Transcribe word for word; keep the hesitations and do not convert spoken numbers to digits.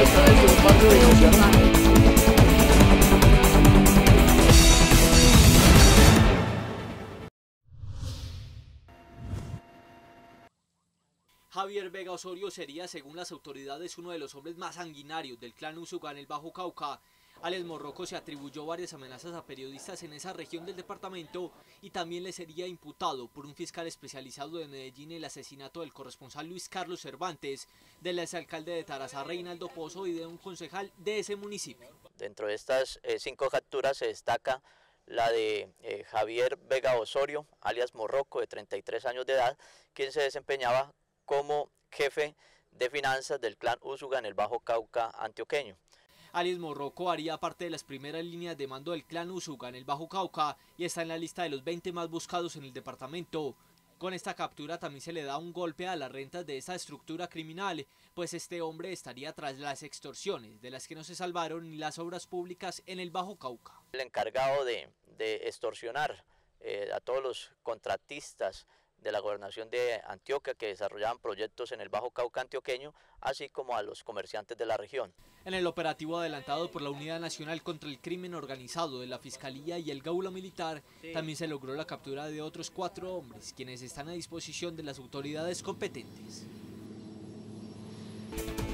habitantes de un barrio de Cociarán. Javier Vega Osorio sería, según las autoridades, uno de los hombres más sanguinarios del clan Usuga en el Bajo Cauca. Alias Morroco se atribuyó varias amenazas a periodistas en esa región del departamento y también le sería imputado por un fiscal especializado de Medellín el asesinato del corresponsal Luis Carlos Cervantes, del exalcalde de Tarazá Reinaldo Pozo y de un concejal de ese municipio. Dentro de estas eh, cinco capturas se destaca la de eh, Javier Vega Osorio, alias Morroco, de treinta y tres años de edad, quien se desempeñaba como jefe de finanzas del clan Usuga en el Bajo Cauca antioqueño. Alias Morroco haría parte de las primeras líneas de mando del clan Usuga en el Bajo Cauca y está en la lista de los veinte más buscados en el departamento. Con esta captura también se le da un golpe a las rentas de esta estructura criminal, pues este hombre estaría tras las extorsiones, de las que no se salvaron ni las obras públicas en el Bajo Cauca. El encargado de, de extorsionar eh, a todos los contratistas de la gobernación de Antioquia que desarrollaban proyectos en el Bajo Cauca antioqueño, así como a los comerciantes de la región. En el operativo adelantado por la Unidad Nacional contra el Crimen Organizado de la Fiscalía y el Gaula Militar, también se logró la captura de otros cuatro hombres, quienes están a disposición de las autoridades competentes.